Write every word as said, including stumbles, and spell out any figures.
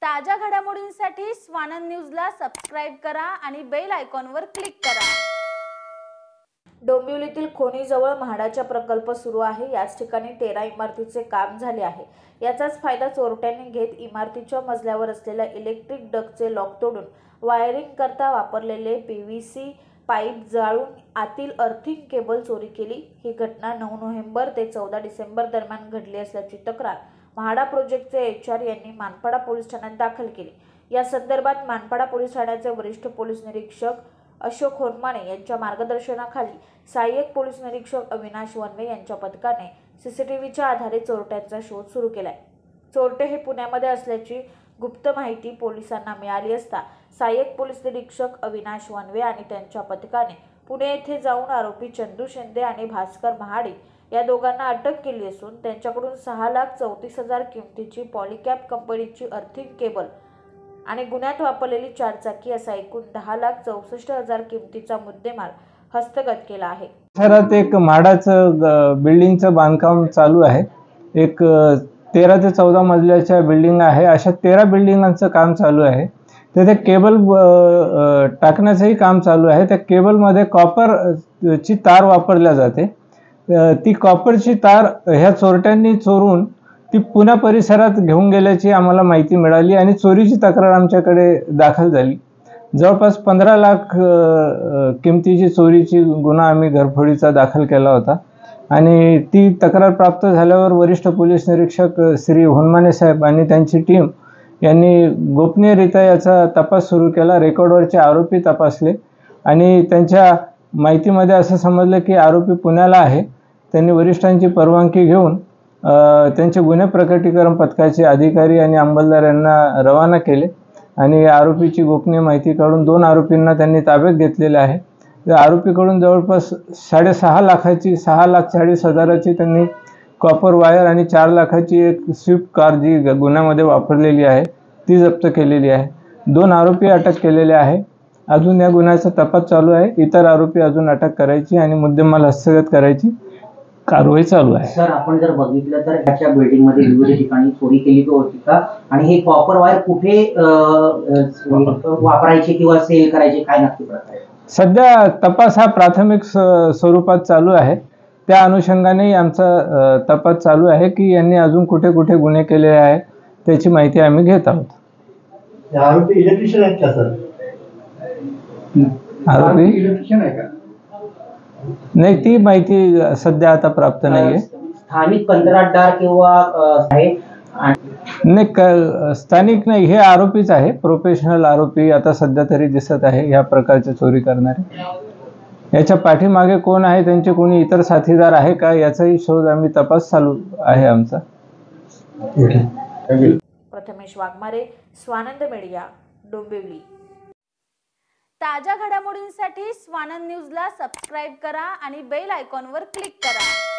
ताज्या घडामोडींसाठी स्वानंद न्यूजला सबस्क्राइब करा आणि बेल आयकॉनवर क्लिक करा। डोंबिवलीतील खोनीजवळ म्हाडाचा प्रकल्प सुरू आहे। याच ठिकाणी तेरा इमारतीचे काम झाले आहे। याचाच फायदा चोरट्यांनी घेत इमारतीच्या मजल्यावर असलेल्या इलेक्ट्रिक डक्टचे लॉक तोडून वायरिंग करता वापरलेले पीव्हीसी पाईप जाळून आतील अर्थिंग केबल चोरी केली। ही घटना नऊ नोव्हेंबर ते चौदा डिसेंबर दरम्यान घडली असल्याची तक्रार म्हाडा प्रोजेक्टचे एचआर यांनी मानपाडा पोलीस ठाण्यात दाखल केली। या संदर्भात मानपाडा पोलीस ठाण्याचे वरिष्ठ पोलीस निरीक्षक अशोक होनमाने यांच्या मार्गदर्शनाखाली सहाय्यक पोलीस निरीक्षक अविनाश वनवे यांच्या पथकाने सीसीटीव्हीच्या आधारे चोरट्यांचा शोध सुरू केलाय। चोरटे हे पुण्यामध्ये असल्याची गुप्त माहिती पोलिसांना मिळाली असता सहाय्यक पोलीस निरीक्षक अविनाश वनवे आणि त्यांच्या पथकाने पुणे येथे जाऊन आरोपी चंदू शिंदे आणि भास्कर महाडी या दोघांना अटक केली असून त्यांच्याकडून सहा लाख चौतीस हजार किमतीची पॉलिकॅप कंपनीची अर्थिंग केबल आणि गुन्ह्यात वापरलेली चारचाकी असा एकूण दहा लाख चौसष्ट हजार किमतीचा मुद्देमाल हस्तगत केला आहे। शहरात एक म्हाडाचं बिल्डिंगचं बांधकाम चालू आहे। एक तेरा ते चौदा मजल्याच्या बिल्डिंग आहे। अशा तेरा बिल्डिंगांचं काम चालू आहे। तिथे केबल टाकण्याचंही काम चालू आहे। त्या केबलमध्ये कॉपर ची तार वापरल्या जाते। ती कॉपरची तार ह्या चोरट्यांनी चोरून ती पुणे परिसरात घेऊन गेल्याची आम्हाला माहिती मिळाली आणि चोरीची तक्रार आमच्याकडे दाखल झाली। जवळपास पंधरा लाख किमतीची चोरीची गुन्हा आम्ही घरफोडीचा दाखल केला होता आणि ती तक्रार प्राप्त झाल्यावर वरिष्ठ पोलीस निरीक्षक श्री होनमाने साहेब आणि त्यांची टीम यांनी गोपनीयरित्या याचा तपास सुरू केला। रेकॉर्डवरचे आरोपी तपासले आणि त्यांच्या माहितीमध्ये असं समजलं की आरोपी पुण्याला आहे। त्यांनी वरिष्ठांची परवानगी घेऊन त्यांचे गुन्हे प्रकटीकरण पथकाचे अधिकारी आणि अंमलदार यांना रवाना केले आणि आरोपीची गोपनीय माहिती काढून दोन आरोपींना त्यांनी ताब्यात घेतलेले आहे। त्या आरोपीकडून जवळपास साडेसहा लाखाची सहा लाख चाळीस हजाराची त्यांनी कॉपर वायर आणि चार लाखाची एक स्विफ्ट कार जी गुन्ह्यामध्ये वापरलेली आहे ती जप्त केलेली आहे। दोन आरोपी अटक केलेले आहे। अजून या गुन्ह्याचा तपास चालू आहे। इतर आरोपी अजून अटक करायची आणि मुद्देमाल हस्तगत करायची कारवाई चालू आहे। सर, आपण जर बघितलं तर ह्याच्या बिल्डिंग मध्ये विविध ठिकाणी चोरी केली होती का आणि हे कॉपर वायर कुठे वापरायचे किंवा सेल करायचे, काय नक्की प्रकार आहे? सध्या तपास हा प्राथमिक स्वरूपात चालू आहे। त्या अनुषंगाने आमचा तपास चालू आहे की यांनी अजून कुठे कुठे गुन्हे केले आहेत त्याची माहिती आम्ही घेत आहोत। आरोपी इलेक्ट्रिशियन आहेत का सर? आरोपी इलेक्ट्रिशियन आहे का? नाही, ती माहिती सध्या आता प्राप्त नाहीये। स्थानिक कंत्राटदार किंवा आहे नाही, स्थानिक नाही, हे आरोपीच आहे। प्रोफेशनल आरोपी आता सध्या तरी दिसत आहे या प्रकारचे चोरी करणारे। याच्या पाठीमागे कोण आहे, त्यांचे कोणी इतर साथीदार आहे का याचाही शोध आम्ही तपास चालू आहे आमचा। प्रथमेश वाघमारे, स्वानंद मीडिया, डोंबिवली। ताज्या घडामोडींसाठी स्वानंद न्यूजला सबस्क्राइब करा आणि बेल आयकॉनवर क्लिक करा।